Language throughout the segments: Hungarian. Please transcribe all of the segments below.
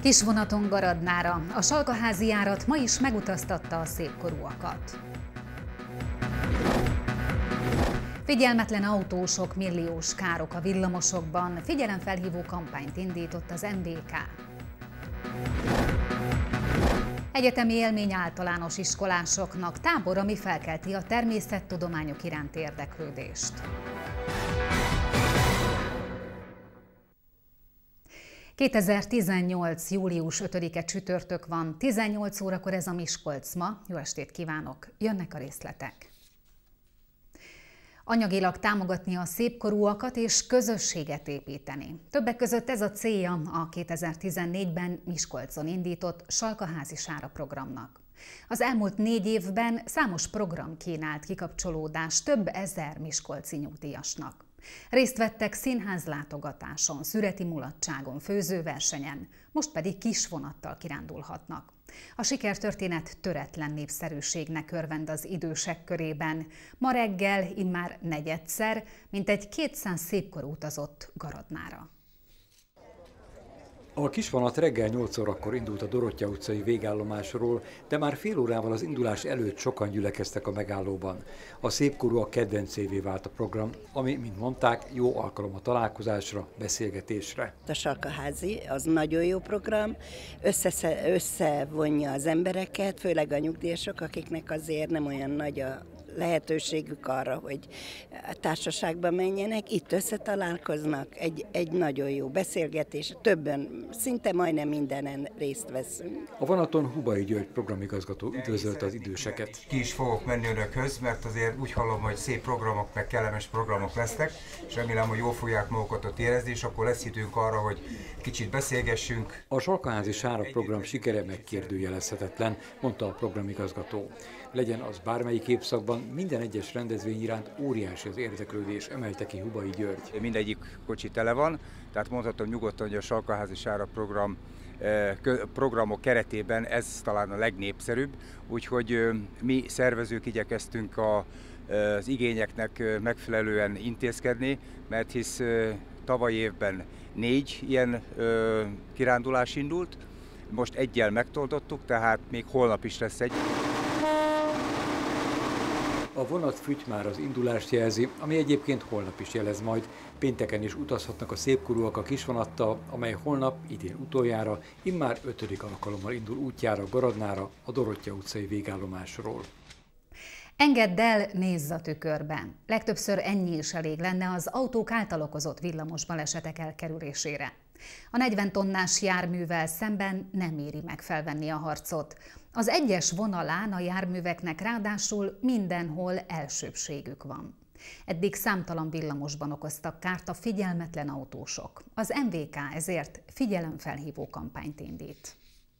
Kisvonaton Garadnára a Salkaházi járat ma is megutaztatta a szépkorúakat. Figyelmetlen autósok, milliós károk a villamosokban, figyelemfelhívó kampányt indított az MVK. Egyetemi élmény általános iskolásoknak tábor, ami felkelti a természettudományok iránti érdeklődést. ...2018. július 5-e csütörtök van, 18 órakor ez a Miskolc ma. Jó estét kívánok! Jönnek a részletek. Anyagilag támogatni a szépkorúakat és közösséget építeni. Többek között ez a célja a 2014-ben Miskolcon indított Salkaházi Sára programnak. Az elmúlt 4 évben számos program kínált kikapcsolódást több ezer miskolci nyugdíjasnak. Részt vettek színházlátogatáson, szüreti mulatságon, főzőversenyen, most pedig kisvonattal kirándulhatnak. A sikertörténet töretlen népszerűségnek örvend az idősek körében. Ma reggel immár negyedszer mintegy 200 szépkorú utazott Garadnára. A kisvonat reggel 8 órakor indult a Dorottya utcai végállomásról, de már fél órával az indulás előtt sokan gyülekeztek a megállóban. A szépkorúak kedvencévé vált a program, ami, mint mondták, jó alkalom a találkozásra, beszélgetésre. A Salkaházi az nagyon jó program, összevonja az embereket, főleg a nyugdíjasok, akiknek azért nem olyan nagy a lehetőségük arra, hogy társaságba menjenek, itt összetalálkoznak, egy nagyon jó beszélgetés, többen, szinte majdnem mindenen részt veszünk. A vonaton Hubai György programigazgató üdvözölte az időseket. Ki is fogok menni önökhöz, mert azért úgy hallom, hogy szép programok, meg kellemes programok lesznek, és remélem, hogy jól fogják magukat ott érezni, és akkor lesz időnk arra, hogy kicsit beszélgessünk. A Salkaházi Sára program sikere megkérdőjelezhetetlen, mondta a programigazgató. Legyen az bármelyik évszakban, minden egyes rendezvény iránt óriási az érdeklődés, emelte ki Hubai György. Mindegyik kocsi tele van, tehát mondhatom nyugodtan, hogy a Salkaházi Sára programok keretében ez talán a legnépszerűbb, úgyhogy mi szervezők igyekeztünk az igényeknek megfelelően intézkedni, mert hisz tavaly évben 4 ilyen kirándulás indult, most egyel megtoldottuk, tehát még holnap is lesz egy. A vonat füty már az indulást jelzi, ami egyébként holnap is jelez majd. Pénteken is utazhatnak a szépkorúak a kisvonattal, amely holnap, idén utoljára, immár 5. alkalommal indul útjára Garadnára, a Dorottya utcai végállomásról. Engedd el, nézz a tükörben. Legtöbbször ennyi is elég lenne az autók által okozott villamos balesetek elkerülésére. A 40 tonnás járművel szemben nem éri meg felvenni a harcot. Az egyes vonalán a járműveknek ráadásul mindenhol elsőbbségük van. Eddig számtalan villamosban okoztak kárt a figyelmetlen autósok. Az MVK ezért figyelemfelhívó kampányt indít.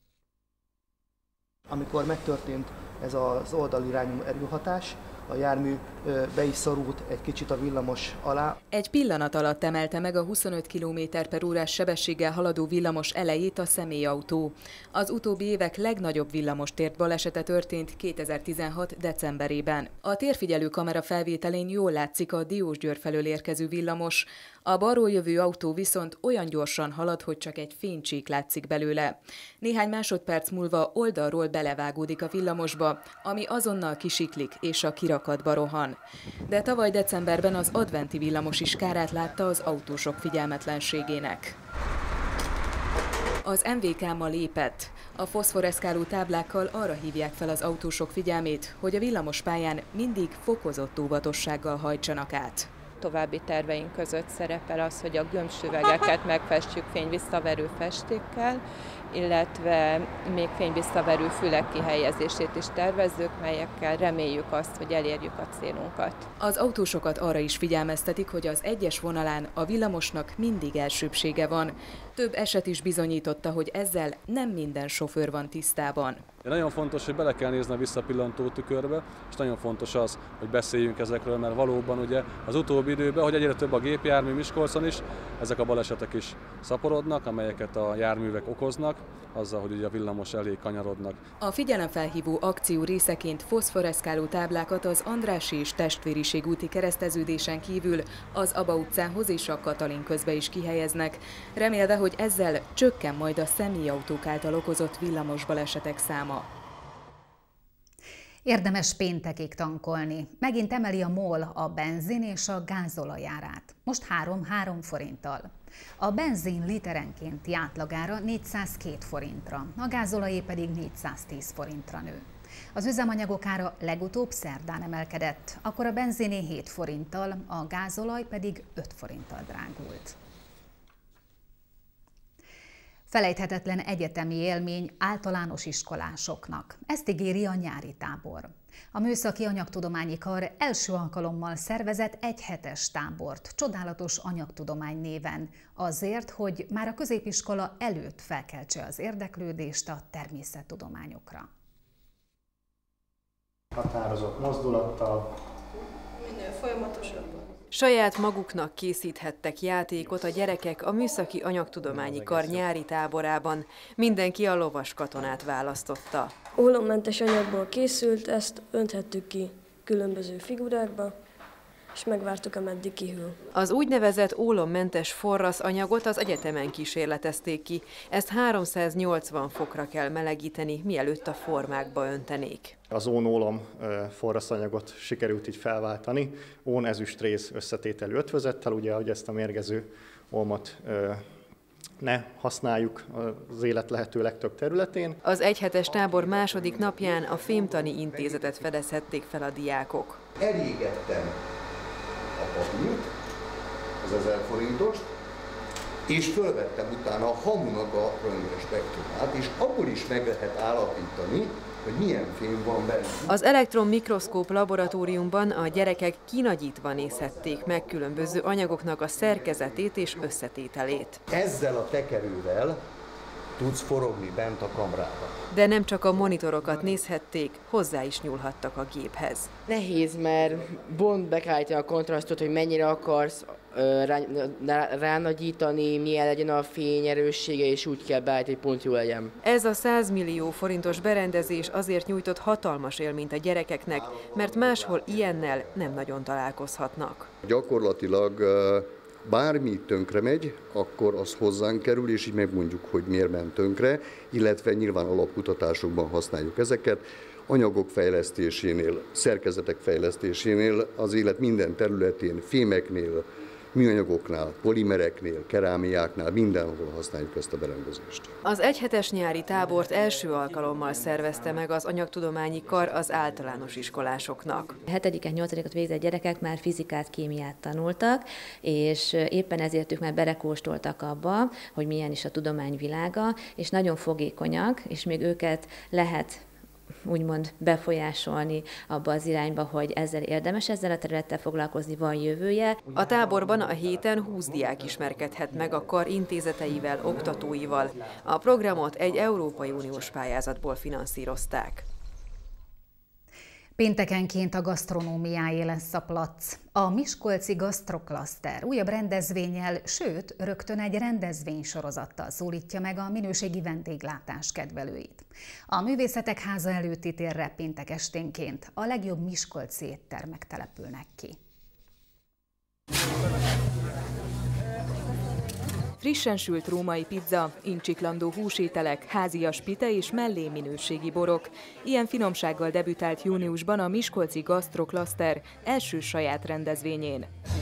Amikor megtörtént ez az oldalirányú erőhatás, a jármű be is szorult egy kicsit a villamos alá. Egy pillanat alatt emelte meg a 25 km/h sebességgel haladó villamos elejét a személyautó. Az utóbbi évek legnagyobb villamostért balesete történt 2016. decemberében. A térfigyelő kamera felvételén jól látszik a Diósgyőr felől érkező villamos. A balról jövő autó viszont olyan gyorsan halad, hogy csak egy fénycsík látszik belőle. Néhány másodperc múlva oldalról belevágódik a villamosba, ami azonnal kisiklik és a kirakatba rohan. De tavaly decemberben az adventi villamos is kárát látta az autósok figyelmetlenségének. Az MVK ma lépett. A foszforeszkáló táblákkal arra hívják fel az autósok figyelmét, hogy a villamospályán mindig fokozott óvatossággal hajtsanak át. További terveink között szerepel az, hogy a gömbsüvegeket megfestjük fényvisszaverő festékkel, illetve még fényvisszaverő fülek kihelyezését is tervezzük, melyekkel reméljük azt, hogy elérjük a célunkat. Az autósokat arra is figyelmeztetik, hogy az egyes vonalán a villamosnak mindig elsőbbsége van. Több eset is bizonyította, hogy ezzel nem minden sofőr van tisztában. De nagyon fontos, hogy bele kell nézni a visszapillantó tükörbe, és nagyon fontos az, hogy beszéljünk ezekről, mert valóban ugye az utóbbi időben, hogy egyre több a gépjármű Miskolcon is, ezek a balesetek is szaporodnak, amelyeket a járművek okoznak, azzal, hogy ugye a villamos elé kanyarodnak. A figyelemfelhívó akció részeként foszforeszkáló táblákat az Andrássy és Testvériség úti kereszteződésen kívül az Aba utcához és a Katalin közbe is kihelyeznek, remélve, hogy hogy ezzel csökken majd a személyautók által okozott villamos balesetek száma. Érdemes péntekig tankolni. Megint emeli a MOL a benzin és a gázolaj árát. Most 3 forinttal. A benzin literenkénti átlagára 402 forintra, a gázolajé pedig 410 forintra nő. Az üzemanyagok ára legutóbb szerdán emelkedett, akkor a benziné 7 forinttal, a gázolaj pedig 5 forinttal drágult. Felejthetetlen egyetemi élmény általános iskolásoknak. Ezt ígéri a nyári tábor. A Műszaki Anyagtudományi Kar első alkalommal szervezett egy hetes tábort, Csodálatos anyagtudomány néven, azért, hogy már a középiskola előtt felkeltse az érdeklődést a természettudományokra. Határozott mozdulattal. Minél folyamatosabb. Saját maguknak készíthettek játékot a gyerekek a Műszaki Anyagtudományi Kar nyári táborában. Mindenki a lovas katonát választotta. Ólommentes anyagból készült, ezt önthettük ki különböző figurákba, és megvártuk, ameddig kihűl. Az úgynevezett ólommentes forrasz anyagot az egyetemen kísérletezték ki. Ezt 380 fokra kell melegíteni, mielőtt a formákba öntenék. Az ón-ólom forraszanyagot sikerült így felváltani, ón-ezüstréz összetételű ötvözettel, ugye, hogy ezt a mérgező olmot ne használjuk az élet lehető legtöbb területén. Az egyhetes tábor második napján a Fémtani Intézetet fedezhették fel a diákok. Elégettem a papírt, az 1000 forintost, és fölvettem utána a hamunak a röntgenspektrumát, és abból is meg lehet állapítani, hogy milyen fém van benne. Az elektronmikroszkóp laboratóriumban a gyerekek kinagyítva nézhették meg különböző anyagoknak a szerkezetét és összetételét. Ezzel a tekerővel tudsz forogni bent a kamrában. De nem csak a monitorokat nézhették, hozzá is nyúlhattak a géphez. Nehéz, mert be kell állítani a kontrasztot, hogy mennyire akarsz ránagyítani, milyen legyen a fényerőssége, és úgy kell beállítani, hogy pont jó legyen. Ez a 100 millió forintos berendezés azért nyújtott hatalmas élményt a gyerekeknek, mert máshol ilyennel nem nagyon találkozhatnak. Gyakorlatilag bármi tönkre megy, akkor az hozzánk kerül, és így megmondjuk, hogy miért ment tönkre, illetve nyilván alapkutatásokban használjuk ezeket. Anyagok fejlesztésénél, szerkezetek fejlesztésénél, az élet minden területén, fémeknél, műanyagoknál, polimereknél, kerámiáknál, mindenhol használjuk ezt a berendezést. Az egyhetes nyári tábort első alkalommal szervezte meg az Anyagtudományi Kar az általános iskolásoknak. 7-et, 8-at végzett gyerekek már fizikát, kémiát tanultak, és éppen ezért ők már belekóstoltak abba, hogy milyen is a tudomány világa, és nagyon fogékonyak, és még őket lehet úgymond befolyásolni abba az irányba, hogy érdemes ezzel a területtel foglalkozni, van jövője. A táborban a héten 20 diák ismerkedhet meg a kar intézeteivel, oktatóival. A programot egy Európai Uniós pályázatból finanszírozták. Péntekenként a gasztronómiáé lesz a plac. A Miskolci Gasztroklaszter újabb rendezvénnyel, sőt, rögtön egy rendezvénysorozattal szólítja meg a minőségi vendéglátás kedvelőit. A Művészetek Háza előtti térre péntek esténként a legjobb miskolci éttermek települnek ki. Frissen sült római pizza, incsiklandó húsételek, házias pite és mellé minőségi borok. Ilyen finomsággal debütált júniusban a Miskolci Gasztroklaszter első saját rendezvényén.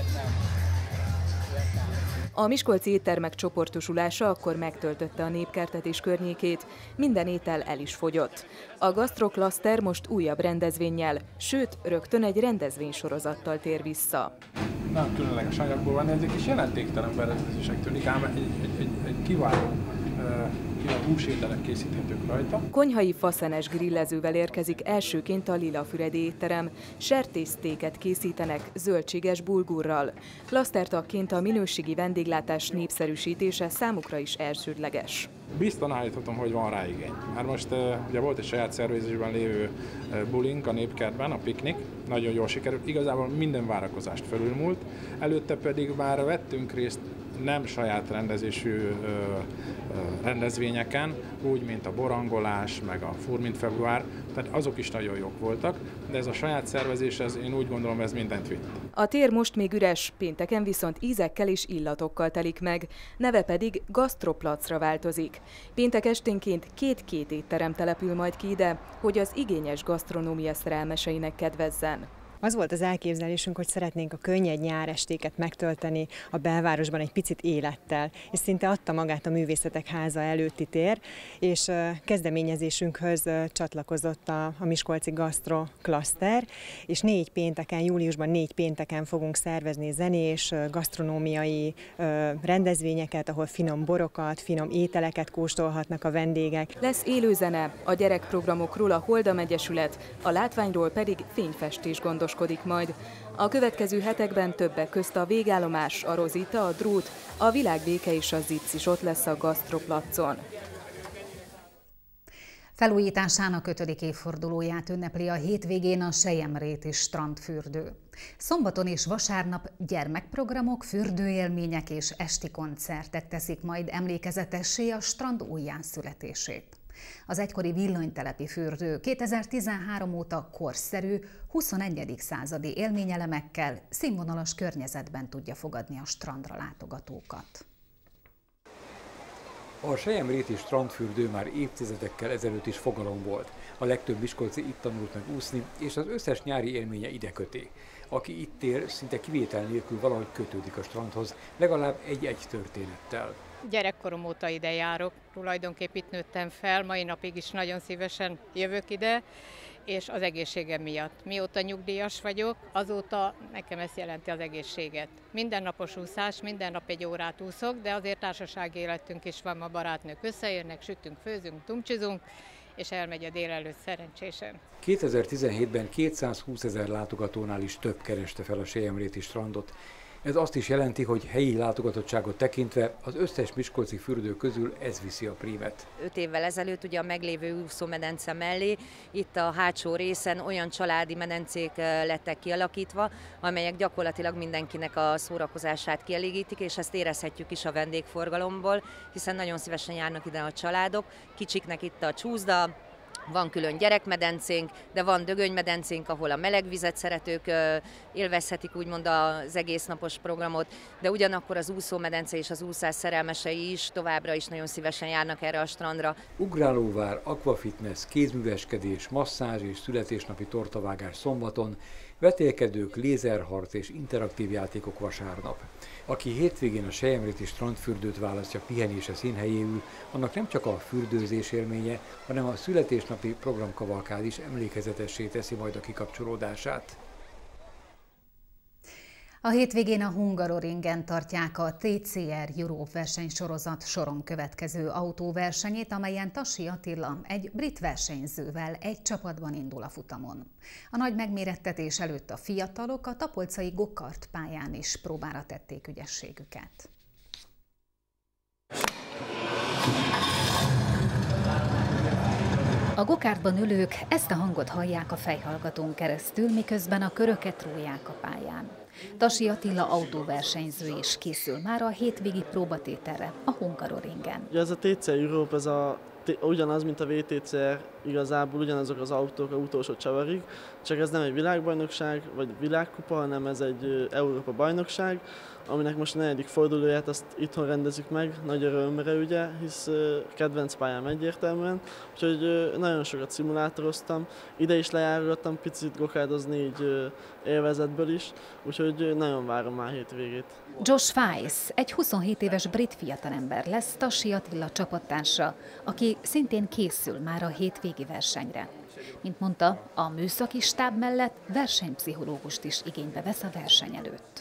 A miskolci éttermek csoportosulása akkor megtöltötte a Népkertet és környékét, minden étel el is fogyott. A Gasztroklaszter most újabb rendezvénnyel, sőt, rögtön egy rendezvénysorozattal tér vissza. Nagyon különleges anyagból van, ezek is jelentéktelen berendezések tűnik, ám egy kiváló húsételek készíthetők rajta. Konyhai faszenes grillezővel érkezik elsőként a Lilafüredi étterem. Sertésztéket készítenek zöldséges bulgurral. Klasztertagként a minőségi vendéglátás népszerűsítése számukra is elsődleges. Biztosan állíthatom, hogy van rá igény. Már most ugye volt egy saját szervezésben lévő bulink a Népkertben, a piknik, nagyon jól sikerült, igazából minden várakozást felülmúlt, előtte pedig már vettünk részt nem saját rendezésű rendezvényeken, úgy, mint a borangolás, meg a Furmint február, tehát azok is nagyon jók voltak, de ez a saját szervezés, ez, én úgy gondolom, ez mindent vitt. A tér most még üres, pénteken viszont ízekkel és illatokkal telik meg, neve pedig Gasztroplacra változik. Péntek esténként 2 étterem települ majd ki ide, hogy az igényes gasztronómia szerelmeseinek kedvezzen. Az volt az elképzelésünk, hogy szeretnénk a könnyed nyárestéket megtölteni a belvárosban egy picit élettel, és szinte adta magát a Művészetek Háza előtti tér, és kezdeményezésünkhöz csatlakozott a Miskolci Gasztro Klaszter, és júliusban 4 pénteken fogunk szervezni zenés, gasztronómiai rendezvényeket, ahol finom borokat, finom ételeket kóstolhatnak a vendégek. Lesz élőzene, a gyerekprogramokról a Holdam Egyesület, a látványról pedig fényfestés gondoskodik majd. A következő hetekben többek közt a Végállomás, a Rozita, a Drót, a Világbéke és a Zicz is ott lesz a Gasztroplacon. Felújításának 5. évfordulóját ünnepli a hétvégén a Selyemréti strandfürdő. Szombaton és vasárnap gyermekprogramok, fürdőélmények és esti koncertek teszik majd emlékezetessé a strand újjászületését. Az egykori villanytelepi fürdő 2013 óta korszerű, 21. századi élményelemekkel, színvonalas környezetben tudja fogadni a strandra látogatókat. A Selyemréti strandfürdő már évtizedekkel ezelőtt is fogalom volt. A legtöbb miskolci itt tanult meg úszni, és az összes nyári élménye ide köti. Aki itt él, szinte kivétel nélkül valahogy kötődik a strandhoz, legalább egy történettel. Gyerekkorom óta ide járok, tulajdonképp itt nőttem fel, mai napig is nagyon szívesen jövök ide, és az egészségem miatt. Mióta nyugdíjas vagyok, azóta nekem ez jelenti az egészséget. Mindennapos úszás, minden nap 1 órát úszok, de azért társasági életünk is van, a barátnők összejönnek, sütünk, főzünk, tumcsizunk, és elmegy a délelőtt szerencsésen. 2017-ben 220 000 látogatónál is több kereste fel a Selyemréti strandot. Ez azt is jelenti, hogy helyi látogatottságot tekintve az összes miskolci fürdő közül ez viszi a prímet. 5 évvel ezelőtt ugye a meglévő úszómedence mellé itt a hátsó részen olyan családi medencék lettek kialakítva, amelyek gyakorlatilag mindenkinek a szórakozását kielégítik, és ezt érezhetjük is a vendégforgalomból, hiszen nagyon szívesen járnak ide a családok. Kicsiknek itt a csúszda, van külön gyerekmedencénk, de van dögönymedencénk, ahol a melegvizet szeretők élvezhetik úgymond az egésznapos programot, de ugyanakkor az úszómedence és az úszás szerelmesei is továbbra is nagyon szívesen járnak erre a strandra. Ugrálóvár, akvafitness, kézműveskedés, masszázs és születésnapi tortavágás szombaton, vetélkedők, lézerharc és interaktív játékok vasárnap. Aki hétvégén a Selyemréti strandfürdőt választja pihenése színhelyéül, annak nem csak a fürdőzés élménye, hanem a születésnapi programkavalkád is emlékezetessé teszi majd a kikapcsolódását. A hétvégén a Hungaroringen tartják a TCR Europe versenysorozat soron következő autóversenyét, amelyen Tassi Attila egy brit versenyzővel egy csapatban indul a futamon. A nagy megmérettetés előtt a fiatalok a tapolcai gokart pályán is próbára tették ügyességüket. A gokártban ülők ezt a hangot hallják a fejhallgatón keresztül, miközben a köröket róják a pályán. Tassi Attila autóversenyző is készül már a hétvégi próbatételre a Hungaroringen. Ez a TCR Europe, ugyanaz, mint a VTCR, igazából ugyanazok az autók a utolsó csavarig, csak ez nem egy világbajnokság vagy világkupa, hanem ez egy Európa bajnokság, aminek most a 4. fordulóját azt itthon rendezik meg, nagy örömre ugye, hisz kedvenc pályám egyértelműen, úgyhogy nagyon sokat szimulátoroztam, ide is lejárogattam picit gokárdozni így élvezetből is, úgyhogy nagyon várom már hétvégét. Josh Weiss, egy 27 éves brit fiatalember lesz Tassi Attila csapattársa, aki szintén készül már a hétvégi versenyre. Mint mondta, a műszaki stáb mellett versenypszichológust is igénybe vesz a verseny előtt.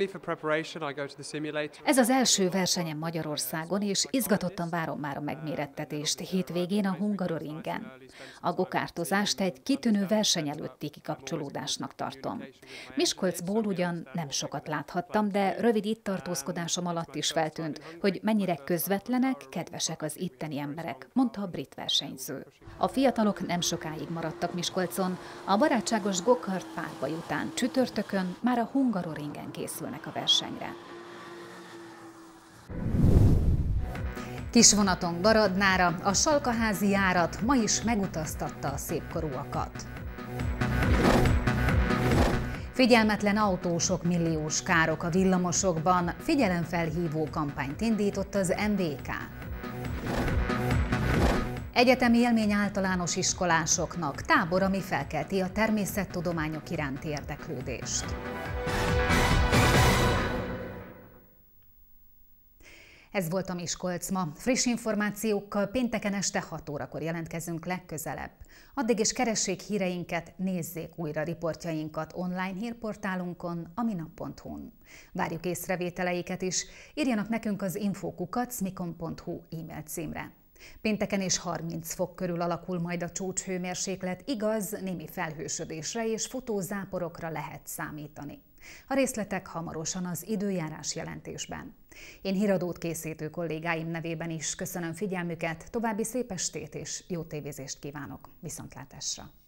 Ez az első versenyem Magyarországon, és izgatottan várom már a megmérettetést hétvégén a Hungaroringen. A gokártozást egy kitűnő verseny előtti kikapcsolódásnak tartom. Miskolcból ugyan nem sokat láthattam, de rövid itt tartózkodásom alatt is feltűnt, hogy mennyire közvetlenek, kedvesek az itteni emberek, mondta a brit versenyző. A fiatalok nem sokáig maradtak Miskolcon, a barátságos gokart párbaj után csütörtökön már a Hungaroringen készülnek a versenyre. Kisvonaton Garadnára a Salkaházi járat ma is megutaztatta a szépkorúakat. Figyelmetlen autósok, milliós károk a villamosokban, figyelemfelhívó kampányt indított az MVK. Egyetemi élmény általános iskolásoknak tábor, ami felkelti a természettudományok iránti érdeklődést. Ez volt a Miskolc ma. Friss információkkal pénteken este 6 órakor jelentkezünk legközelebb. Addig is keressék híreinket, nézzék újra riportjainkat online hírportálunkon, a minap.hu-n. Várjuk észrevételeiket is, írjanak nekünk az info@smikon.hu e-mail címre. Pénteken is 30 fok körül alakul majd a csúcshőmérséklet, igaz, némi felhősödésre és futózáporokra lehet számítani. A részletek hamarosan az időjárás jelentésben. Én híradót készítő kollégáim nevében is köszönöm figyelmüket, további szép estét és jó tévézést kívánok. Viszontlátásra!